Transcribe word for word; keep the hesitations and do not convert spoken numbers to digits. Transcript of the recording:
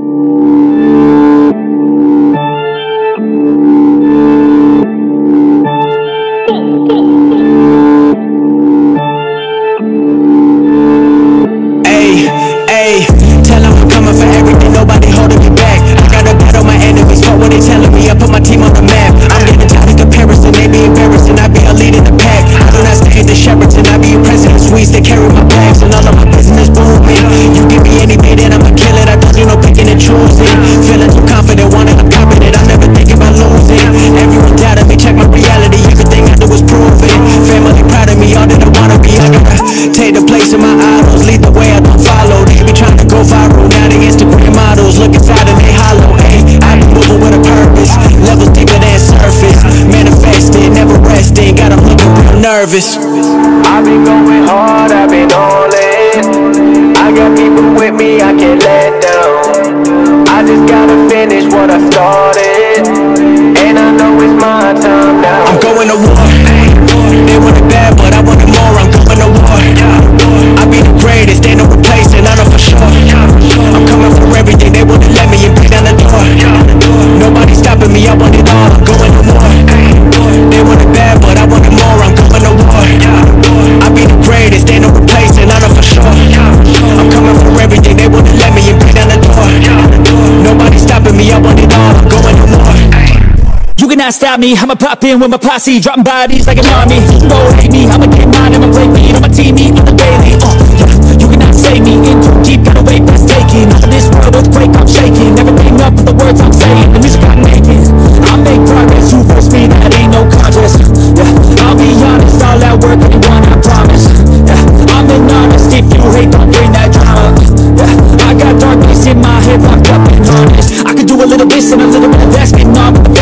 They carry my bags and all of my business booming. You give me any bait and I'ma kill it. I don't do no picking and choosing. Feeling too confident, wanting I'm confident. I'm never thinking about losing. Everyone doubted me, check my reality. Everything I do is proven. Family proud of me, all that I wanna be. I gotta take the place of my idols, lead the way I don't follow. They be trying to go viral, now they Instagram models. Look inside and they hollow. Ayy, I be moving with a purpose. Levels deeper than surface. Manifested, never resting. Got 'em looking real nervous. I've been going hard, I've been all in. I got people with me, I can't let down. I just gotta finish what I started, and I know it's my time now. I'm going to war. They want it bad, but I want it more. I'm going to war. I be the greatest, they no replacing, I know for sure. I'm coming for everything, they wouldn't let me and break down the door. Nobody's stopping me, I want it all. I'm going to war. They want it bad, but I want it more. I'm going to war. I be the greatest, they no replacing, I know for sure. I'm coming for everything, they wouldn't let me and break down the door. Nobody's stopping me, I want it all. I'm going to war. You cannot stop me, I'ma pop in with my posse, dropping bodies like an army. You can go hate me, I'ma get mine, I'ma play beat on my team, eat on the daily. Uh, yeah. You cannot save me, in too deep, got a way past taking. Out of this world, earthquake, I'm shaking. Everything up with the words I'm saying, the music I'm making. I make progress, you force me, that ain't no contest. Yeah, I'll be honest, all that work, anyone, I promise. Yeah, I'm an honest, if you hate, don't bring that drama. Yeah, I got darkness in my head, locked up and honest. I could do a little this and a little bit of that, getting on with the